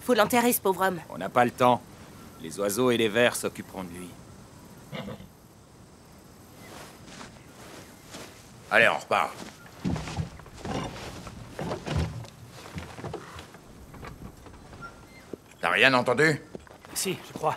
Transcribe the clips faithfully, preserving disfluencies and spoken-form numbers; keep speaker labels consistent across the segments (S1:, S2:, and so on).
S1: Faut l'enterrer, ce pauvre homme.
S2: On n'a pas le temps. Les oiseaux et les vers s'occuperont de lui.
S3: Allez, on repart. T'as rien entendu?
S4: Si, je crois.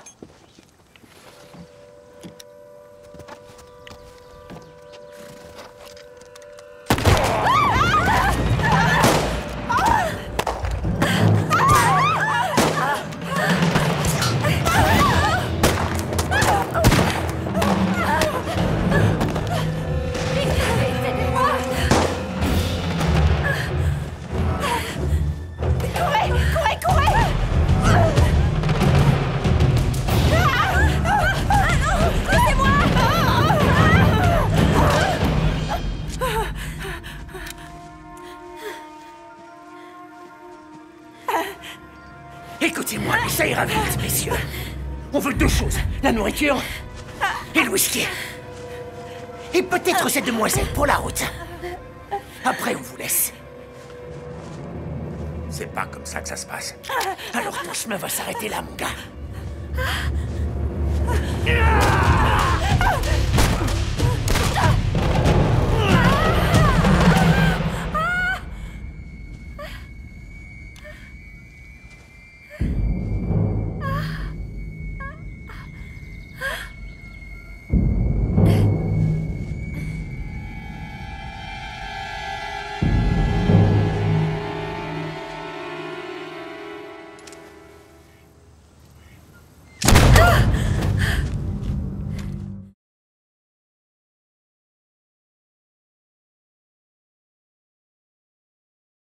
S5: Écoutez-moi, ça ira vite, messieurs. On veut deux choses, la nourriture et le whisky. Et peut-être cette demoiselle pour la route. Après, on vous laisse.
S3: C'est pas comme ça que ça se passe.
S5: Alors ton chemin va s'arrêter là, mon gars.